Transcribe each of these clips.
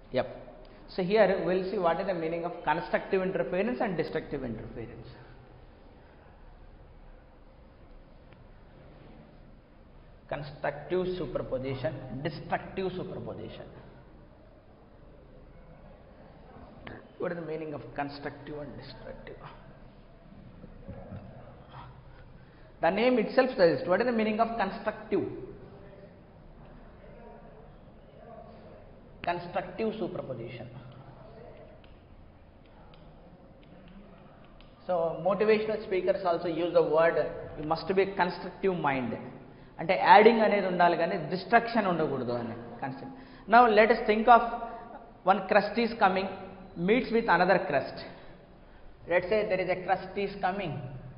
Yep. So here we will see what is the meaning of constructive interference and destructive interference. Constructive superposition, destructive superposition. What is the meaning of constructive and destructive? The name itself suggests. What is the meaning of constructive? Constructive superposition. So motivational speakers also use the word, you must be a constructive mind. అంటే adding అనేది ఉండాలి కానీ destruction ఉండకూడదు అని concept. Now let us think of one crust is coming, meets with another crust. Let's say there is a crust is coming.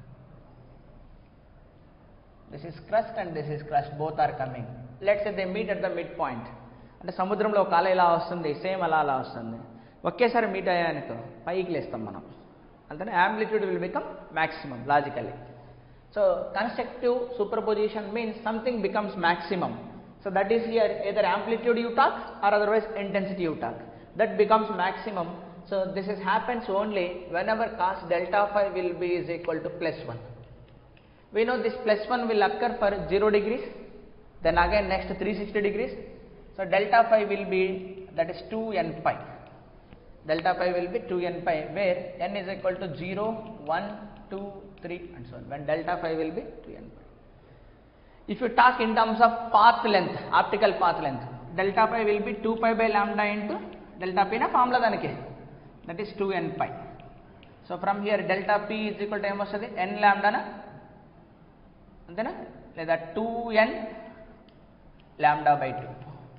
This is crust and this is crust, both are coming. Let's say they meet at the midpoint. అంటే సముద్రంలో ఒక అల ఇలా వస్తుంది, same అలా అలా వస్తుంది, ఒకేసారి మీట్ అయ్యానుకో పైకి లేస్తాం మనం, అంతనే amplitude will become maximum logically. So constructive superposition means something becomes maximum. So that is here either amplitude you talk or otherwise intensity you talk. That becomes maximum. So this is happens only whenever cos delta phi will be is equal to +1. We know this +1 will occur for 0 degrees, then again next 360 degrees. So delta phi will be, that is 2n pi. Delta phi will be 2n pi, where n is equal to 0, 1, 2, 3 and so on, when delta phi will be 2n pi. If you talk in terms of path length, optical path length, delta pi will be 2 pi by lambda into delta p na formula daniki, that is 2n pi. So from here delta p is equal to em vastadi n lambda na antena leda 2n lambda by 2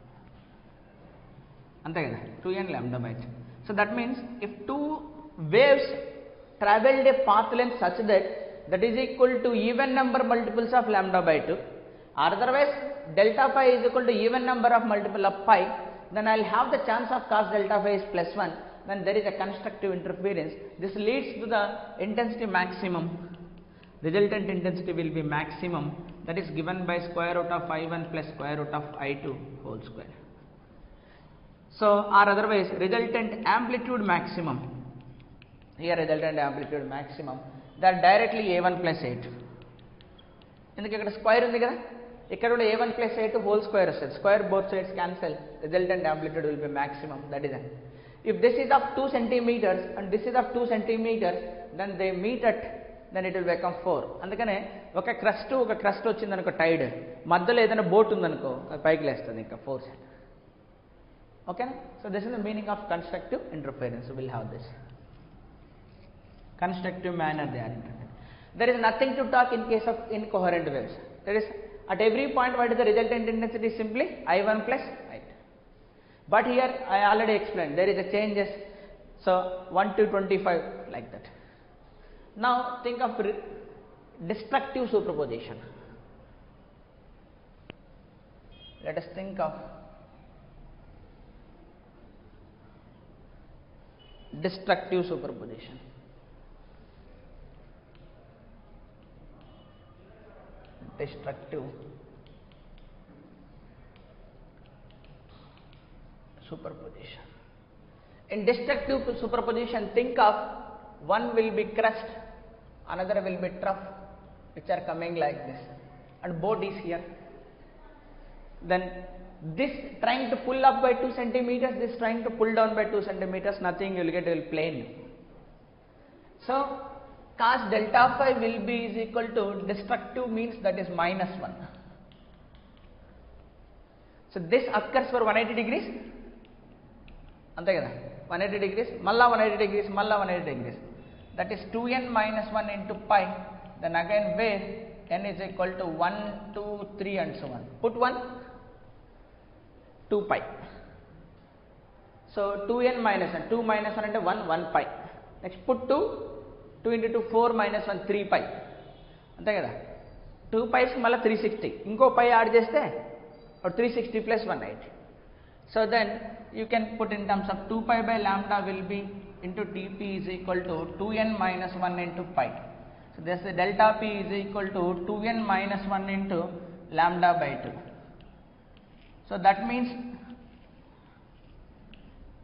ante kada, 2n lambda by 2. So that means if two waves traveled a path length such that that is equal to even number multiples of lambda by 2, or otherwise delta phi is equal to even number of multiple of pi, then I will have the chance of cos delta phi is +1, then there is a constructive interference. This leads to the intensity maximum. Resultant intensity will be maximum, that is given by square root of I1 plus square root of I2 whole square. So or otherwise resultant amplitude maximum. Here resultant amplitude maximum, that directly a1 plus a2. ఎందుకు ఇక్కడ square ఉంది కదా, ఇక్కడ కూడా a1 plus a2 whole square వస్తుంది, square both sides cancel, resultant amplitude will be maximum, that is it. If this is of 2 centimeters and this is of 2 centimeters, then they meet at, then it will become 4. అందుకనే ఒక crust వచ్చిందనుకో Tide, మధ్యలో ఏదైనా boat ఉందనుకో పైకి లేస్తుంది ఇంకా force. ఓకేనా? So this is the meaning of constructive interference. Will have this constructive manner they are interfering. There is nothing to talk in case of incoherent waves. That is, at every point what is the resultant intensity? Simply I1 plus I2. But here I already explained there is a changes, so 1 to 25 like that. Now think of destructive superposition. Let us think of destructive superposition. Destructive superposition. In destructive superposition, think of one will be crust, another will be trough, which are coming like this, and boat is here. Then this trying to pull up by 2 centimeters, this trying to pull down by 2 centimeters, nothing, you will get a plane. So cos delta phi will be is equal to, destructive means that is -1. So this occurs for 180 degrees, ante kada, 180 degrees, malla 180 degrees, malla 180 degrees, that is 2n minus 1 into pi, then again where n is equal to 1, 2, 3 and so on. Put 1, 2 pi. So 2n minus 1, 2 minus 1 ante 1, 1 pi. Next put 2, 2 into 2 4 minus 1 3 pi, అంతే కదా. 2 pi's మళ్ళీ 360, ఇంకో pi add చేస్తే 360 plus 180. So then you can put in terms of 2 pi by lambda will be into dp is equal to 2n minus 1 into pi. So this the delta p is equal to 2n minus 1 into lambda by 2. So that means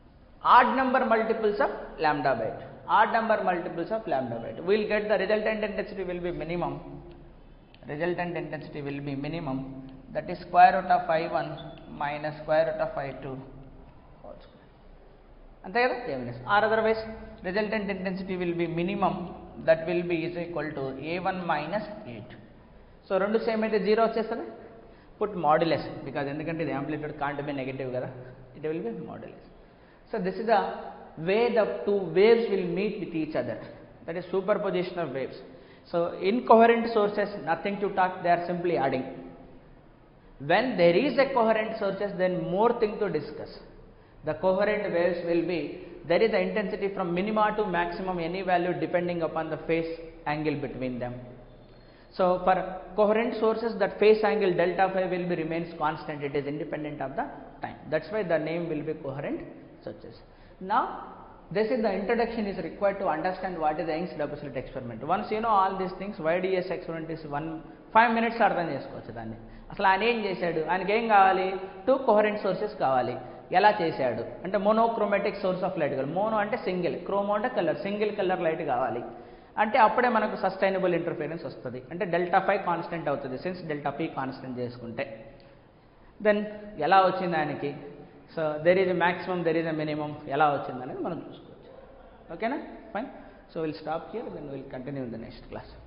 odd number multiples of lambda by 2. Odd number multiples of lambda by 2. We will get the resultant intensity will be minimum. Resultant intensity will be minimum. That is square root of I1 minus square root of I2 whole square. అంతే కదా ఏమైనా or otherwise resultant intensity will be minimum that will be is equal to A1 minus A2. So రెండు same అయితే zero వచ్చేస్తుంది. Put modulus because ఎందుకంటే ఇది amplitude can't be negative కదా, it will be modulus. So this is the way the two waves will meet with each other, that is superposition of waves. So incoherent sources, nothing to talk, they are simply adding. When there is a coherent sources, then more thing to discuss. The coherent waves will be, there is the intensity from minima to maximum, any value depending upon the phase angle between them. So for coherent sources, that phase angle delta phi will be remains constant, it is independent of the time. That's why the name will be coherent sources. Now this is the introduction is required to understand what is the Young's double slit experiment. Once you know all these things, YDS experiment is 5 minutes అర్థం చేసుకోవచ్చు దాన్ని. అసలు ఆయన ఏం చేశాడు, ఆయనకి ఏం కావాలి, 2 కోహరెంట్ సోర్సెస్ కావాలి. ఎలా చేశాడు అంటే మోనోక్రోమాటిక్ సోర్స్ ఆఫ్ లైట్ కావాలి. మోనో అంటే సింగిల్, క్రోమో అంటే కలర్, సింగిల్ కలర్ లైట్ కావాలి. అంటే అప్పుడే మనకు సస్టైనబుల్ ఇంటర్ఫిరెన్స్ వస్తుంది. అంటే డెల్టా ఫై కాన్స్టెంట్ అవుతుంది సిన్స్ డెల్టా పీ కాన్స్టెంట్ చేసుకుంటే. దెన్ ఎలా వచ్చింది ఆయనకి, so there is a maximum, there is a minimum, ఎలా వచ్చింది అనేది మనం చూసుకోవచ్చు. ఓకేనా, fine. So will stop here, then will continue in the next class.